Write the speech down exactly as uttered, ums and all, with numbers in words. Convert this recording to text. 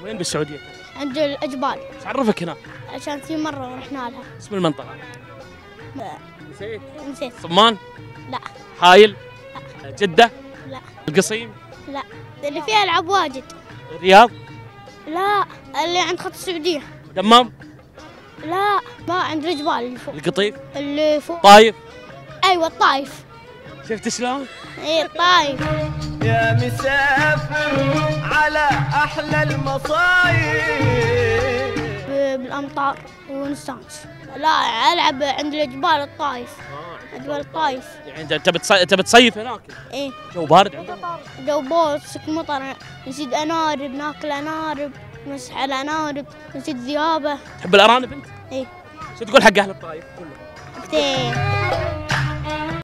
وين بالسعوديه؟ عند الأجبال. ايش عرفك هناك؟ عشان في مرة رحنا لها. اسم المنطقه؟ لا. نسيت. نسيت. صمان؟ لا. حايل؟ لا. جده؟ لا. القصيم؟ لا. اللي فيها ألعاب واجد. الرياض؟ لا. اللي عند خط السعودية. دمام؟ لا. ما عند الجبال اللي فوق. القطيف؟ اللي فوق. طايف؟ أيوة الطايف. شفت شلون؟ إيه الطايف. يا مسافر على أحلى المصايب بالأمطار ونستانس. لا ألعب عند الجبال الطايف. جبال الطايف. يعني انت تبي تصي- تبي تصيف هناك؟ إيه. جو بارد عندهم؟ جو بوسك مطر، نسيد أنارب، ناكل أنارب، نمسح على أنارب، نسيد ذيابة. تحب الارانب انت؟ إيه. شو تقول حق اهل الطايف كلهم؟ كثير.